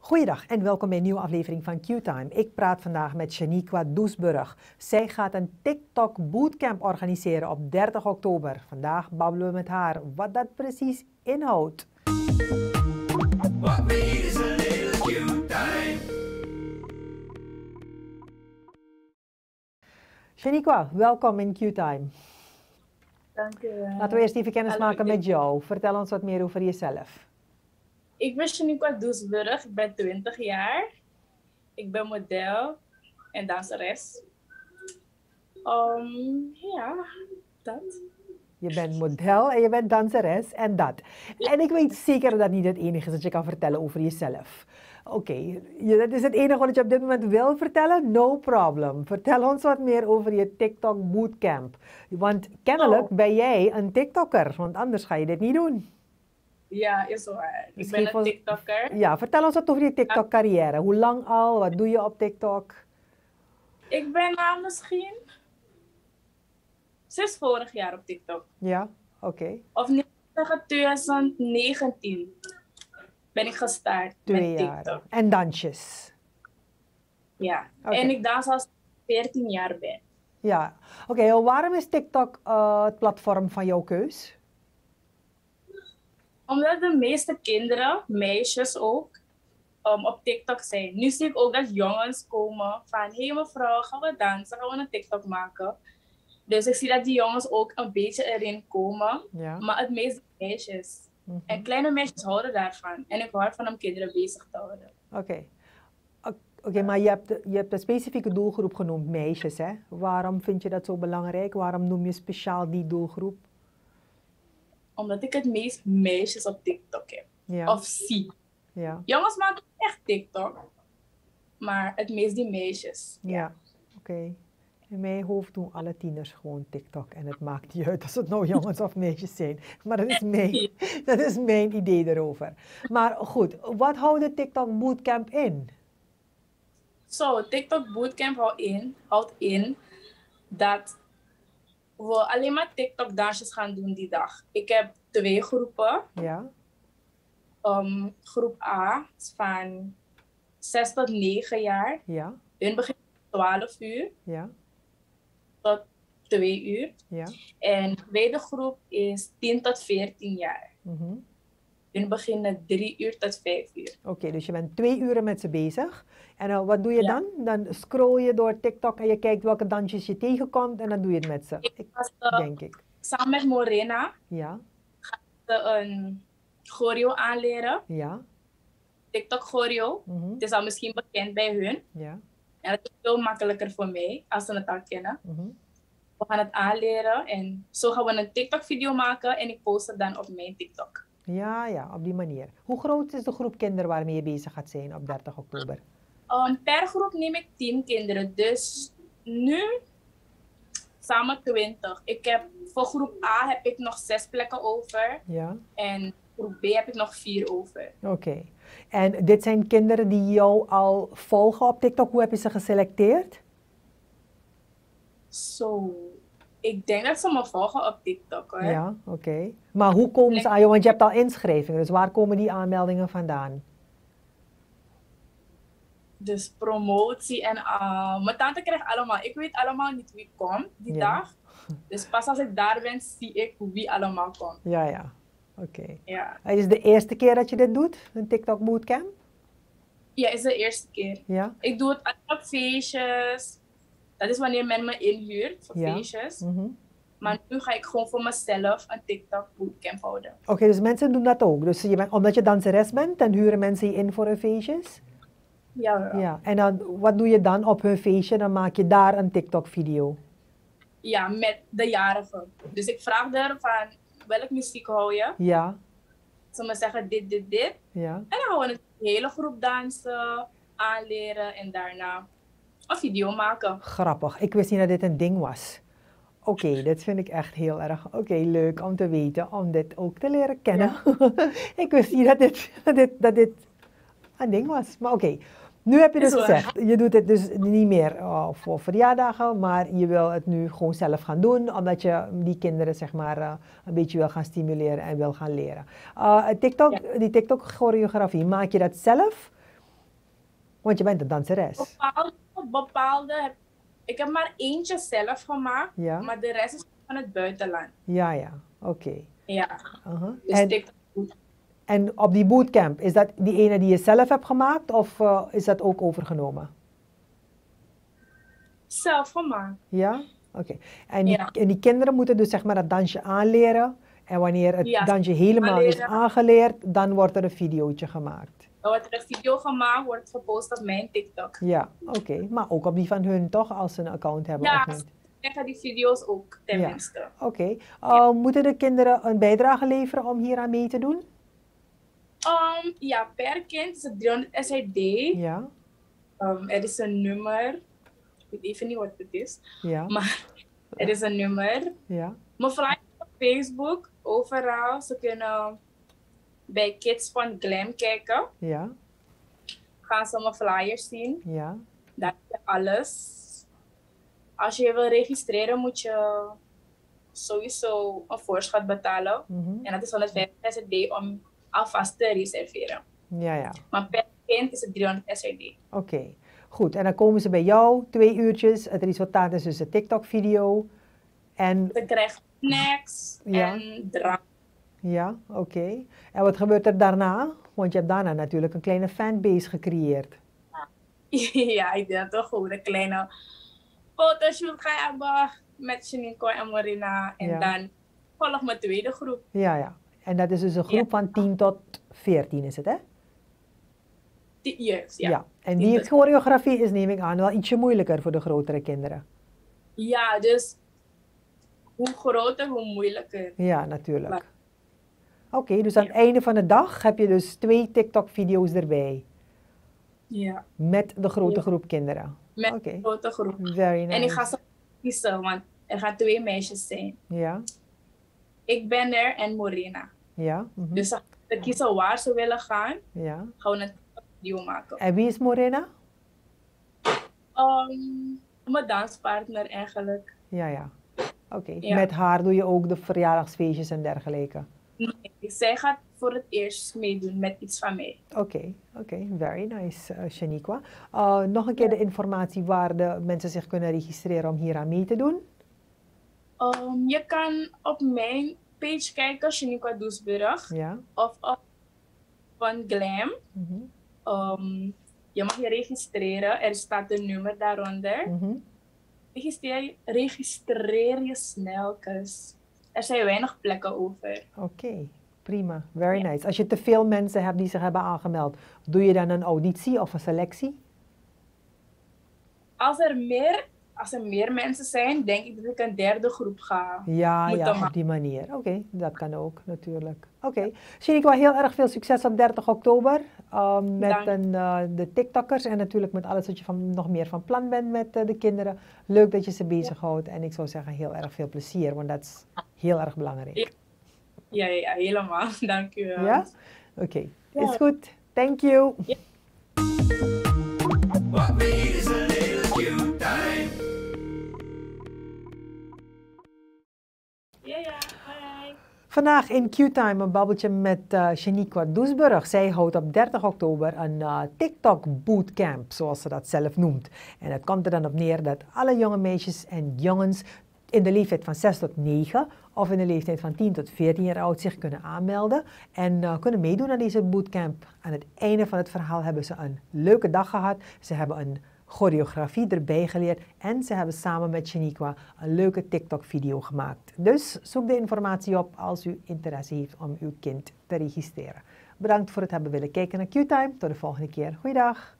Goeiedag en welkom bij een nieuwe aflevering van Q-Time. Ik praat vandaag met Shaniqua Doesburg. Zij gaat een TikTok bootcamp organiseren op 30 oktober. Vandaag babbelen we met haar wat dat precies inhoudt. What we need is a little Q-Time. Shaniqua, welkom in Q-Time. Dank u. Laten we eerst even kennis maken met jou. Vertel ons wat meer over jezelf. Ik ben Shaniqua Doesburg, ik ben 20 jaar. Ik ben model en danseres. Ja, dat. Je bent model en je bent danseres en dat. En ik weet zeker dat dat niet het enige is dat je kan vertellen over jezelf. Oké, dat is het enige wat je op dit moment wil vertellen? No problem. Vertel ons wat meer over je TikTok bootcamp. Want kennelijk ben jij een TikToker, want anders ga je dit niet doen. Ja, is waar. Ik ben een TikToker. Ja, vertel ons wat over je TikTok-carrière. Hoe lang al? Wat doe je op TikTok? Ik ben misschien sinds vorig jaar op TikTok. Ja, oké. Of niet zeggen 2019 ben ik gestart met TikTok. En dansjes? Ja, en ik dans als 14 jaar ben. Ja, oké. Waarom is TikTok het platform van jouw keus? Omdat de meeste kinderen, meisjes ook, op TikTok zijn. Nu zie ik ook dat jongens komen van, hey mevrouw, gaan we dansen, gaan we een TikTok maken. Dus ik zie dat die jongens ook een beetje erin komen, maar het meeste meisjes. En kleine meisjes houden daarvan. En ik hou van om kinderen bezig te houden. Oké, maar je hebt een specifieke doelgroep genoemd, meisjes, hè? Waarom vind je dat zo belangrijk? Waarom noem je speciaal die doelgroep? Omdat ik het meest meisjes op TikTok heb. Ja. Of zie. Ja. Jongens maken echt TikTok. Maar het meest die meisjes. Ja, oké. In mijn hoofd doen alle tieners gewoon TikTok. En het maakt niet uit of het nou jongens of meisjes zijn. Maar dat is mijn idee erover. Maar goed, wat houdt de TikTok bootcamp in? TikTok bootcamp houdt in dat we alleen maar TikTok dansjes gaan doen die dag. Ik heb 2 groepen. Ja. Groep A is van 6 tot 9 jaar. Ja. Hun beginnen om 12 uur. Ja. Tot 2 uur. Ja. En de tweede groep is 10 tot 14 jaar. Hun beginnen 3 uur tot 5 uur. Oké, dus je bent 2 uren met ze bezig. En wat doe je dan? Dan scroll je door TikTok en je kijkt welke dansjes je tegenkomt en dan doe je het met ze. Denk ik. Samen met Morena gaan ze een choreo aanleren. Ja. TikTok choreo. Het is al misschien bekend bij hun. Ja. En het is veel makkelijker voor mij als ze het al kennen. We gaan het aanleren en zo gaan we een TikTok video maken en ik post het dan op mijn TikTok. Ja, op die manier. Hoe groot is de groep kinderen waarmee je bezig gaat zijn op 30 oktober? Per groep neem ik 10 kinderen, dus nu samen 20. Voor groep A heb ik nog 6 plekken over. Ja. En groep B heb ik nog 4 over. Oké. En dit zijn kinderen die jou al volgen op TikTok. Hoe heb je ze geselecteerd? Ik denk dat ze me volgen op TikTok, hoor. Ja, oké. Maar hoe komen ze aan jou? Want je hebt al inschrijvingen, dus waar komen die aanmeldingen vandaan? Dus promotie en mijn tante krijgt allemaal. Ik weet allemaal niet wie komt die dag. Dus pas als ik daar ben, zie ik wie allemaal komt. Ja. Oké. Ja. Het is de eerste keer dat je dit doet, een TikTok bootcamp? Ja, het is de eerste keer. Ja. Ik doe het op feestjes. Dat is wanneer men me inhuurt voor feestjes. Maar nu ga ik gewoon voor mezelf een TikTok bootcamp houden. Oké, dus mensen doen dat ook. Dus omdat je danseres bent, dan huren mensen je in voor hun feestjes? Ja. En dan, wat doe je dan op hun feestje? Dan maak je daar een TikTok video? Ja, met de jarigen. Dus ik vraag er van, welke muziek hou je? Ja. Ze me zeggen dit. Ja. En dan gaan we een hele groep dansen, aanleren en daarna een video maken. Grappig. Ik wist niet dat dit een ding was. Oké, dit vind ik echt heel erg leuk om te weten, om dit ook te leren kennen. Ja. Ik wist niet dat dit een ding was. Maar oké, nu heb je dus gezegd, je doet het dus niet meer voor verjaardagen, maar je wil het nu gewoon zelf gaan doen, omdat je die kinderen zeg maar een beetje wil gaan stimuleren en wil gaan leren. Die TikTok choreografie, maak je dat zelf? Want je bent een danseres. Bepaalde, ik heb maar eentje zelf gemaakt, Ja. maar de rest is van het buitenland. Ja, ja. Oké. Ja, dus En, TikTok. en op die bootcamp, is dat die ene die je zelf hebt gemaakt of is dat ook overgenomen? Zelf gemaakt. Ja? Oké. En Ja. die kinderen moeten dus zeg maar dat dansje aanleren. En wanneer het Ja, dansje helemaal is aanleren. aangeleerd, dan wordt er een videootje gemaakt. Dan wordt er een video gemaakt, wordt gepost op mijn TikTok. Ja, oké. Maar ook op die van hun toch, als ze een account hebben Ja, of niet? ze krijgen die video's ook, tenminste. Oké. Moeten de kinderen een bijdrage leveren om hier aan mee te doen? Ja, per kind is het 300 SID. Ja, Er is een nummer. Ik weet even niet wat het is. ja, Maar er is een nummer. ja. Mijn flyers op Facebook, overal. Ze kunnen bij Kids van Glam kijken. Ja, Gaan ze mijn flyers zien. ja. Daar heb je alles. Als je je wil registreren, moet je sowieso een voorschot betalen. En dat is 150 SID om alvast te reserveren. Ja, ja. Maar per kind is het 300 SID. Oké. Goed, en dan komen ze bij jou, 2 uurtjes. Het resultaat is dus een TikTok-video. En Ze krijgen snacks Ja. en drank. ja, oké. En wat gebeurt er daarna? Want je hebt daarna natuurlijk een kleine fanbase gecreëerd. Ja, ik denk dat toch goed. Een kleine fotoshoot ga je hebben met Shanico en Marina. En Ja. dan volgt mijn tweede groep. Ja, ja. En dat is dus een groep van 10 tot 14 is het, hè? Yes, ja. En die choreografie is, neem ik aan, wel ietsje moeilijker voor de grotere kinderen. Ja, dus hoe groter, hoe moeilijker. Ja, natuurlijk. Maar- Oké, dus aan het einde van de dag heb je dus 2 TikTok-video's erbij. Ja, Met de grote Ja. groep kinderen. met Oké. een grote groep. Very nice. En ik ga ze kiezen, want er gaan 2 meisjes zijn. Ja, Ik ben er en Morena. ja. Dus ze gaan kiezen waar ze willen gaan. Ja. Gaan we een video maken. En wie is Morena? Mijn danspartner eigenlijk. Ja, ja. Oké. Ja. Met haar doe je ook de verjaardagsfeestjes en dergelijke. Nee, zij gaat voor het eerst meedoen met iets van mij. Oké. Very nice, Shaniqua. Nog een keer de informatie waar de mensen zich kunnen registreren om hier aan mee te doen. Je kan op mijn page kijken, Shaniqua Doesburg, Ja. of op Van Glam. Mhm. Je mag je registreren, er staat een nummer daaronder. Mhm. Registreer je snel, 'cause er zijn weinig plekken over. Oké, prima. Very nice. Als je te veel mensen hebt die zich hebben aangemeld, doe je dan een auditie of een selectie? Als er meer mensen zijn, denk ik dat ik een derde groep ga. Ja, Moet ja, dan op maar. die manier. Oké, dat kan ook natuurlijk. Oké. Shaniqua, heel erg veel succes op 30 oktober met Dank. de TikTokkers en natuurlijk met alles wat je nog meer van plan bent met de kinderen. Leuk dat je ze bezighoudt en ik zou zeggen heel erg veel plezier, want dat is heel erg belangrijk. Ja, helemaal. Dank u wel. Ja? Oké, Ja. is goed. Thank you. What we need is a little cute time. Ja, bye. Vandaag in Q-Time een babbeltje met Shaniqua Doesburg. Zij houdt op 30 oktober een TikTok bootcamp, zoals ze dat zelf noemt. En het komt er dan op neer dat alle jonge meisjes en jongens in de leeftijd van 6 tot 9 of in de leeftijd van 10 tot 14 jaar oud zich kunnen aanmelden en kunnen meedoen aan deze bootcamp. Aan het einde van het verhaal hebben ze een leuke dag gehad. Ze hebben een choreografie erbij geleerd en ze hebben samen met Shaniqua een leuke TikTok-video gemaakt. Dus zoek de informatie op als u interesse heeft om uw kind te registreren. Bedankt voor het hebben willen kijken naar Q-Time. Tot de volgende keer. Goeiedag.